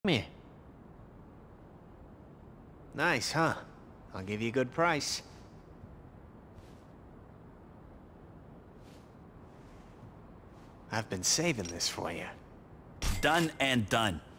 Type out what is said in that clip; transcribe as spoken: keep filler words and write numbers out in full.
Come here. Nice, huh? I'll give you a good price. I've been saving this for you. Done and done.